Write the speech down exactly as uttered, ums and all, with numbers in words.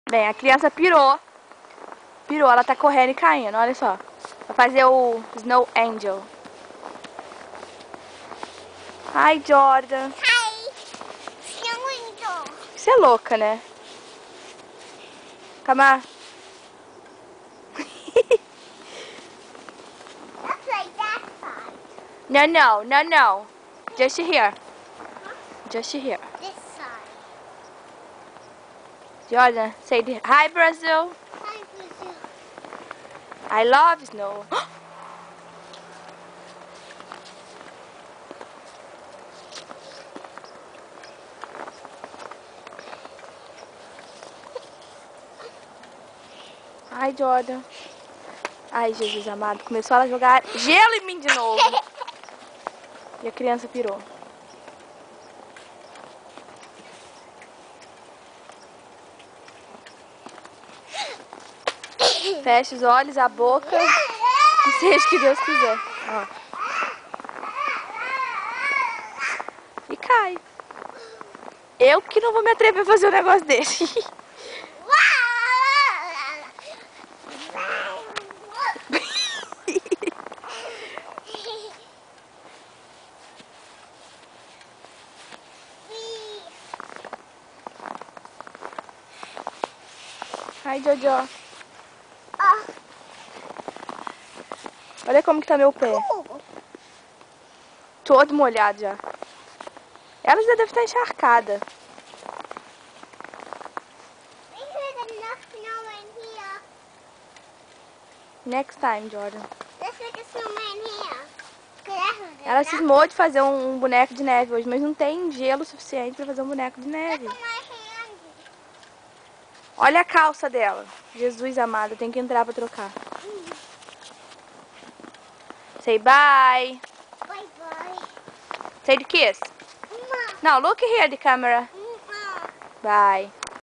Bem, a criança pirou. Pirou, ela tá correndo e caindo, olha só. Vai fazer o Snow Angel. Hi, Jordan. Hi, Snow Angel. Você é louca, né? Come on. Let's play that side. No, no, no, no. Just here. Just here. This side. Jordan, say hi, Brazil. Hi, Brazil. I love snow. Ai, Jordan. Ai, Jesus amado. Começou a jogar gelo em mim de novo. E a criança pirou. Feche os olhos, a boca. E seja o que Deus quiser. Ó. E cai. Eu que não vou me atrever a fazer um negócio desse. Ai, Jojo. Olha como que tá meu pé. Todo molhado já. Ela já deve estar encharcada. Next time, Jordan. Ela cismou de fazer um, um boneco de neve hoje, mas não tem gelo suficiente para fazer um boneco de neve. Olha a calça dela. Jesus amado, tem que entrar para trocar. Say bye. Bye bye. Say the kiss. No, look here the camera. Bye.